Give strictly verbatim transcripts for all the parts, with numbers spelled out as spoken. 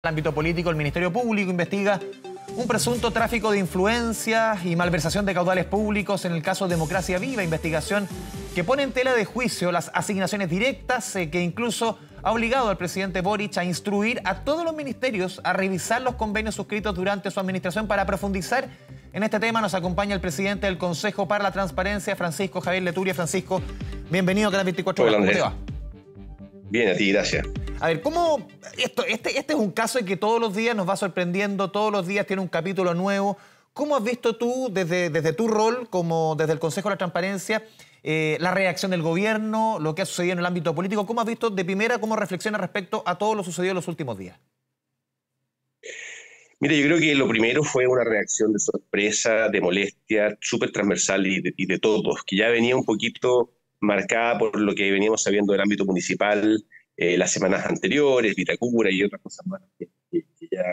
En el ámbito político, el Ministerio Público investiga un presunto tráfico de influencias y malversación de caudales públicos en el caso Democracia Viva, investigación que pone en tela de juicio las asignaciones directas, eh, que incluso ha obligado al presidente Boric a instruir a todos los ministerios a revisar los convenios suscritos durante su administración. Para profundizar en este tema nos acompaña el presidente del Consejo para la Transparencia, Francisco Javier Leturia. Francisco, bienvenido a Canal veinticuatro horas. ¿Cómo te va? Bien, a ti, gracias. A ver, ¿cómo esto, este, este es un caso en que todos los días nos va sorprendiendo, todos los días tiene un capítulo nuevo? ¿Cómo has visto tú, desde, desde tu rol, como desde el Consejo de la Transparencia, eh, la reacción del gobierno, lo que ha sucedido en el ámbito político? ¿Cómo has visto de primera, cómo reflexiona respecto a todo lo sucedido en los últimos días? Mira, yo creo que lo primero fue una reacción de sorpresa, de molestia, súper transversal y de, y de todos, que ya venía un poquito marcada por lo que veníamos sabiendo del ámbito municipal eh, las semanas anteriores, Vitacura y otras cosas más que, que, que ya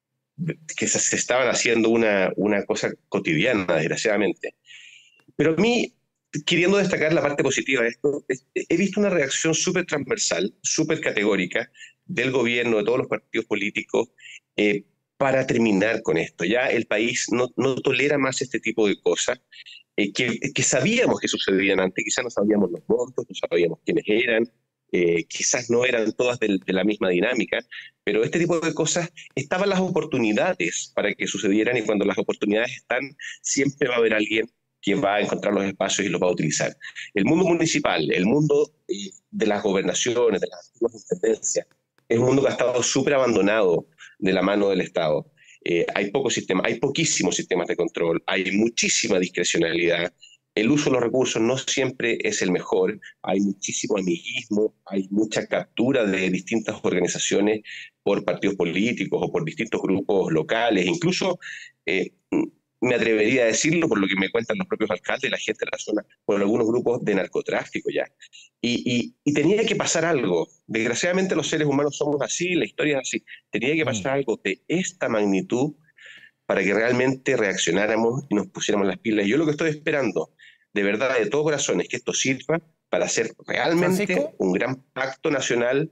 que se, se estaban haciendo una, una cosa cotidiana, desgraciadamente. Pero a mí, queriendo destacar la parte positiva de esto, es, he visto una reacción súper transversal, súper categórica del gobierno, de todos los partidos políticos, eh, para terminar con esto. Ya el país no, no tolera más este tipo de cosas. Eh, que, que sabíamos que sucedían antes, quizás no sabíamos los montos, no sabíamos quiénes eran, eh, quizás no eran todas de, de la misma dinámica, pero este tipo de cosas, estaban las oportunidades para que sucedieran, y cuando las oportunidades están, siempre va a haber alguien que va a encontrar los espacios y los va a utilizar. El mundo municipal, el mundo eh, de las gobernaciones, de las antiguas intendencias, es un mundo que ha estado súper abandonado de la mano del Estado. Eh, hay pocos sistemas, hay poquísimos sistemas de control, hay muchísima discrecionalidad, el uso de los recursos no siempre es el mejor, hay muchísimo amiguismo, hay mucha captura de distintas organizaciones por partidos políticos o por distintos grupos locales, incluso eh, me atrevería a decirlo por lo que me cuentan los propios alcaldes, la gente de la zona, por algunos grupos de narcotráfico ya. Y, y, y tenía que pasar algo. Desgraciadamente los seres humanos somos así, la historia es así. Tenía que pasar mm. algo de esta magnitud para que realmente reaccionáramos y nos pusiéramos las pilas. Yo lo que estoy esperando, de verdad, de todo corazón, es que esto sirva para hacer realmente ¿Francisco? un gran pacto nacional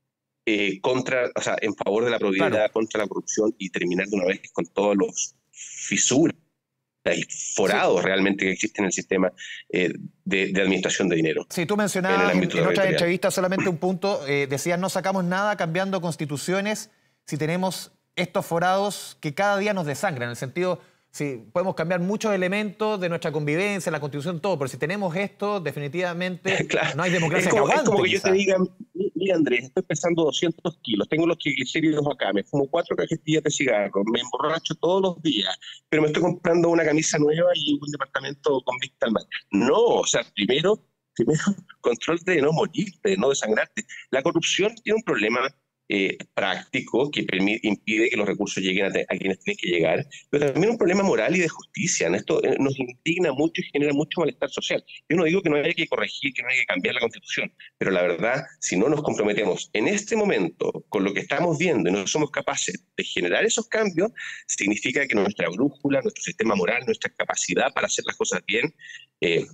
eh, contra, o sea, en favor de la probidad, claro. contra la corrupción, y terminar de una vez con todos los fisuras y forados sí. realmente que existen en el sistema eh, de, de administración de dinero. Sí, tú mencionabas en, en, en otra entrevista solamente un punto, eh, decías no sacamos nada cambiando constituciones si tenemos estos forados que cada día nos desangran, en el sentido, sí, podemos cambiar muchos elementos de nuestra convivencia, la constitución, todo, pero si tenemos esto, definitivamente claro. no hay democracia. Es como, que aguante, es como que quizás. yo te diga, mira Andrés, estoy pesando doscientos kilos, tengo los triglicéridos acá, me fumo cuatro cajetillas de cigarro, me emborracho todos los días, pero me estoy comprando una camisa nueva y un departamento con vista al mar. No, o sea, primero, primero control de no morirte, de no desangrarte. La corrupción tiene un problema Eh, práctico que permite, impide que los recursos lleguen a, te, a quienes tienen que llegar, pero también un problema moral y de justicia. ¿no? Esto eh, nos indigna mucho y genera mucho malestar social. Yo no digo que no haya que corregir, que no haya que cambiar la Constitución, pero la verdad, si no nos comprometemos en este momento con lo que estamos viendo y no somos capaces de generar esos cambios, significa que nuestra brújula, nuestro sistema moral, nuestra capacidad para hacer las cosas bien, eh,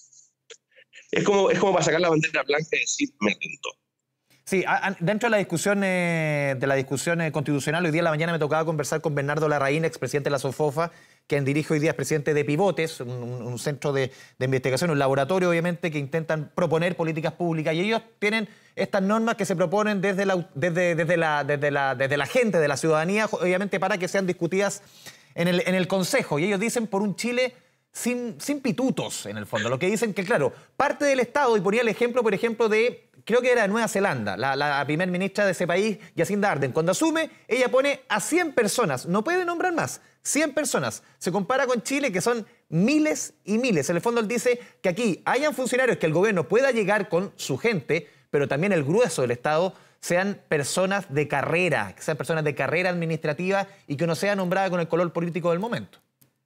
es, como, es como para sacar la bandera blanca y decir, me rindo. Sí, a, a, dentro de la discusión eh, de la discusión eh, constitucional, hoy día en la mañana me tocaba conversar con Bernardo Larraín, expresidente de la SOFOFA, quien dirige hoy día, es presidente de Pivotes, un, un centro de, de investigación, un laboratorio obviamente que intentan proponer políticas públicas, y ellos tienen estas normas que se proponen desde la, desde, desde la, desde la, desde la gente, de la ciudadanía, obviamente para que sean discutidas en el, en el Consejo, y ellos dicen por un Chile sin, sin pitutos, en el fondo. Lo que dicen que, claro, parte del Estado, y ponía el ejemplo, por ejemplo, de, creo que era de Nueva Zelanda, la, la primer ministra de ese país, Jacinda Ardern, cuando asume, ella pone a cien personas, no puede nombrar más, cien personas. Se compara con Chile, que son miles y miles. En el fondo él dice que aquí hayan funcionarios que el gobierno pueda llegar con su gente, pero también el grueso del Estado sean personas de carrera, que sean personas de carrera administrativa y que no sea nombrada con el color político del momento.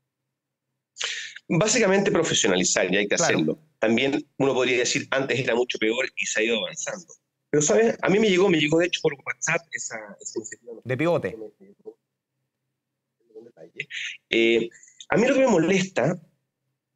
Básicamente profesionalizar, y hay que claro. hacerlo. También uno podría decir, antes era mucho peor y se ha ido avanzando. Pero, ¿sabes? A mí me llegó, me llegó de hecho por WhatsApp esa, esa iniciativa. De Pivote. Eh, a mí lo que me molesta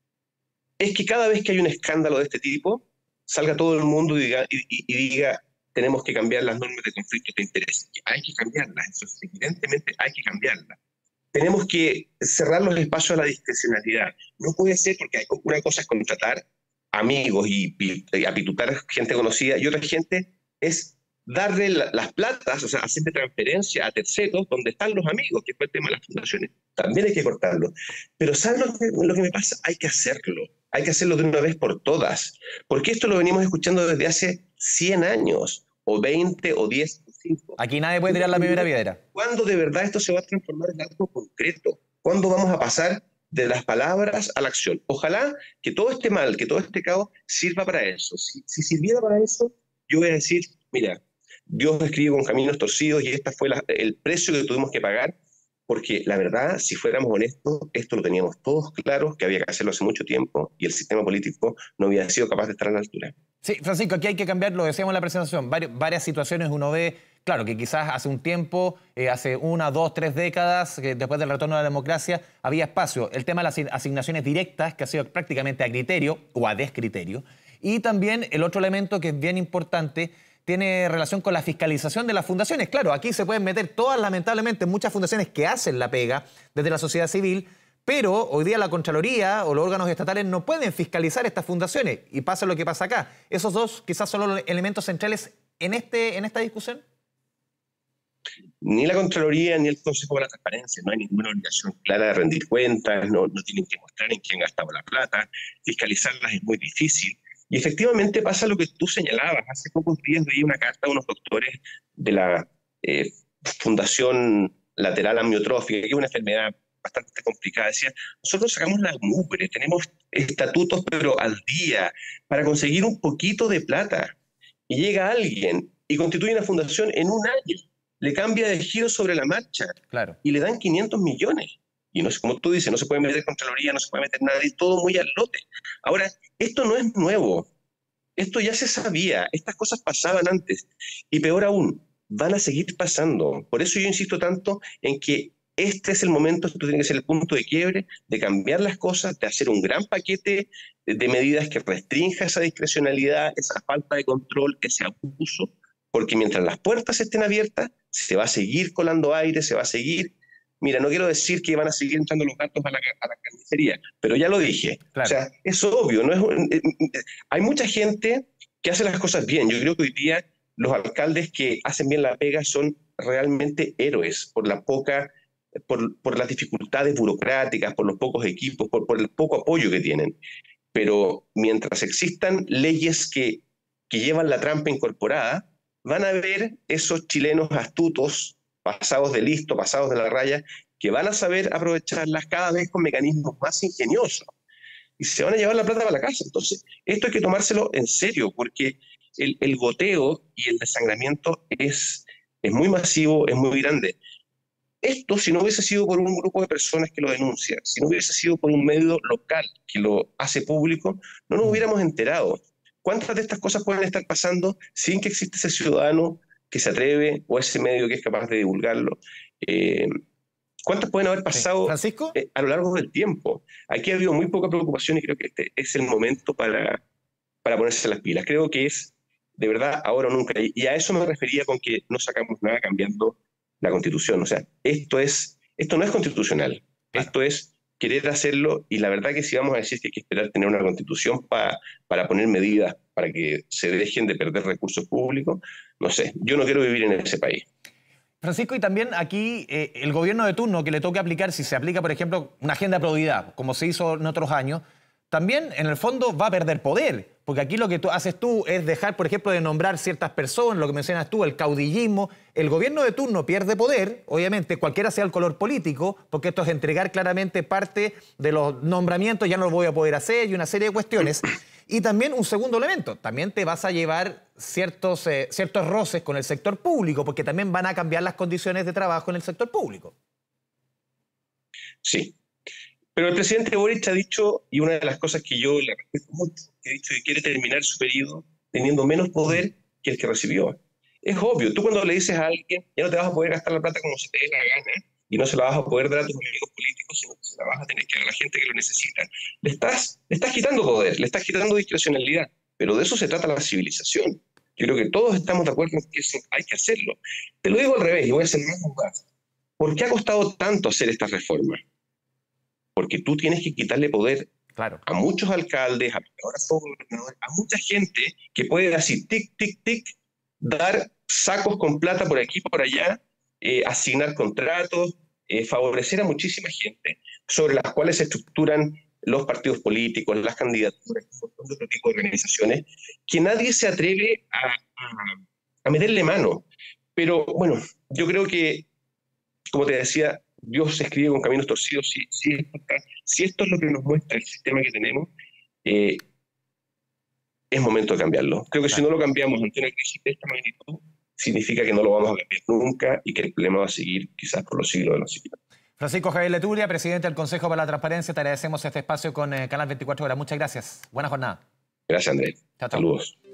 es que cada vez que hay un escándalo de este tipo, salga todo el mundo y diga, y, y diga tenemos que cambiar las normas de conflictos de interés. Hay que cambiarlas, eso es, evidentemente hay que cambiarlas. Tenemos que cerrar los espacios a la discrecionalidad. No puede ser porque hay, una cosa es contratar amigos y, y, y apitutar gente conocida, y otra gente es darle la, las platas, o sea, hacerle transferencia a terceros donde están los amigos, que fue el tema de las fundaciones. También hay que cortarlo. Pero ¿sabes lo que, lo que me pasa? Hay que hacerlo. Hay que hacerlo de una vez por todas. Porque esto lo venimos escuchando desde hace cien años, o veinte, o diez, o cinco. Aquí nadie puede tirar la primera piedra. ¿Cuándo de verdad esto se va a transformar en algo concreto? ¿Cuándo vamos a pasar de las palabras a la acción? Ojalá que todo este mal, que todo este caos sirva para eso. Si, si sirviera para eso, yo voy a decir, mira, Dios escribe con caminos torcidos y este fue la, el precio que tuvimos que pagar, porque la verdad, si fuéramos honestos, esto lo teníamos todos claros, que había que hacerlo hace mucho tiempo y el sistema político no había sido capaz de estar a la altura. Sí, Francisco, aquí hay que cambiar, lo decíamos en la presentación, varias, varias situaciones uno ve, claro, que quizás hace un tiempo, eh, hace una, dos, tres décadas, que después del retorno a la democracia, había espacio. El tema de las asignaciones directas, que ha sido prácticamente a criterio o a descriterio. Y también el otro elemento que es bien importante, tiene relación con la fiscalización de las fundaciones. Claro, aquí se pueden meter todas, lamentablemente, muchas fundaciones que hacen la pega desde la sociedad civil, pero hoy día la Contraloría o los órganos estatales no pueden fiscalizar estas fundaciones y pasa lo que pasa acá. ¿Esos dos quizás son los elementos centrales en, este, en esta discusión? Ni la Contraloría ni el Consejo para la Transparencia, no hay ninguna obligación clara de rendir cuentas, no, no tienen que mostrar en quién gastaba la plata, fiscalizarlas es muy difícil. Y efectivamente pasa lo que tú señalabas. Hace pocos días leí una carta de unos doctores de la eh, Fundación Lateral Amiotrófica, que es una enfermedad bastante complicada. Decía, nosotros sacamos la mugre, tenemos estatutos pero al día para conseguir un poquito de plata. Y llega alguien y constituye una fundación en un año, le cambia de giro sobre la marcha, claro, y le dan quinientos millones. Y no es como tú dices, no se puede meter Contraloría, no se puede meter nadie, todo muy al lote. Ahora, esto no es nuevo, esto ya se sabía, estas cosas pasaban antes, y peor aún, van a seguir pasando. Por eso yo insisto tanto en que este es el momento, esto tiene que ser el punto de quiebre, de cambiar las cosas, de hacer un gran paquete de medidas que restrinja esa discrecionalidad, esa falta de control, ese abuso, porque mientras las puertas estén abiertas, se va a seguir colando aire, se va a seguir... Mira, no quiero decir que van a seguir entrando los gatos a la, a la carnicería, pero ya lo dije. Claro. O sea, es obvio. No es, eh, hay mucha gente que hace las cosas bien. Yo creo que hoy día los alcaldes que hacen bien la pega son realmente héroes por la poca, por, por las dificultades burocráticas, por los pocos equipos, por, por el poco apoyo que tienen. Pero mientras existan leyes que, que llevan la trampa incorporada, van a haber esos chilenos astutos, pasados de listo, pasados de la raya, que van a saber aprovecharlas cada vez con mecanismos más ingeniosos. Y se van a llevar la plata para la casa. Entonces, esto hay que tomárselo en serio, porque el, el goteo y el desangramiento es, es muy masivo, es muy grande. Esto, si no hubiese sido por un grupo de personas que lo denuncia, si no hubiese sido por un medio local que lo hace público, no nos hubiéramos enterado. ¿Cuántas de estas cosas pueden estar pasando sin que exista ese ciudadano que se atreve o ese medio que es capaz de divulgarlo? Eh, ¿Cuántas pueden haber pasado, Francisco? eh, a lo largo del tiempo? Aquí ha habido muy poca preocupación y creo que este es el momento para, para ponerse las pilas. Creo que es, de verdad, ahora o nunca. Y, y a eso me refería con que no sacamos nada cambiando la Constitución. O sea, esto, es, esto no es constitucional. Claro. Esto es querer hacerlo, y la verdad que si vamos a decir que hay que esperar tener una Constitución pa, para poner medidas para que se dejen de perder recursos públicos, no sé, yo no quiero vivir en ese país. Francisco, y también aquí eh, el gobierno de turno que le toque aplicar, si se aplica, por ejemplo, una agenda de probidad, como se hizo en otros años, también en el fondo va a perder poder, porque aquí lo que tú haces tú es dejar, por ejemplo, de nombrar ciertas personas, lo que mencionas tú, el caudillismo. El gobierno de turno pierde poder, obviamente, cualquiera sea el color político, porque esto es entregar claramente parte de los nombramientos, ya no lo voy a poder hacer, y una serie de cuestiones. Y también un segundo elemento, también te vas a llevar ciertos, eh, ciertos roces con el sector público, porque también van a cambiar las condiciones de trabajo en el sector público. Sí. Pero el presidente Boric ha dicho, y una de las cosas que yo le respeto mucho, que ha dicho que quiere terminar su periodo teniendo menos poder que el que recibió. Es obvio, tú cuando le dices a alguien, ya no te vas a poder gastar la plata como se te dé la gana, y no se la vas a poder dar a tus amigos políticos, sino que se la vas a tener que dar a la gente que lo necesita. Le estás, le estás quitando poder, le estás quitando discrecionalidad, pero de eso se trata la civilización, Yo creo que todos estamos de acuerdo en que eso hay que hacerlo. Te lo digo al revés, y voy a hacer más jugadas. ¿Por qué ha costado tanto hacer esta reforma? Porque tú tienes que quitarle poder claro. a muchos alcaldes, a, a mucha gente que puede así, tic, tic, tic, dar sacos con plata por aquí, por allá, eh, asignar contratos, eh, favorecer a muchísima gente, sobre las cuales se estructuran los partidos políticos, las candidaturas, un montón de otro tipo de organizaciones, que nadie se atreve a, a, a meterle mano. Pero bueno, yo creo que, como te decía, Dios se escribe con caminos torcidos. Si, si, si esto es lo que nos muestra el sistema que tenemos, eh, es momento de cambiarlo. Creo que si no lo cambiamos ante una crisis de esta magnitud, significa que no lo vamos a cambiar nunca y que el problema va a seguir quizás por los siglos de los siglos. Francisco Javier Letulia, presidente del Consejo para la Transparencia, te agradecemos este espacio con eh, Canal veinticuatro horas. Muchas gracias. Buena jornada. Gracias, Andrés. Chao, chao. Saludos.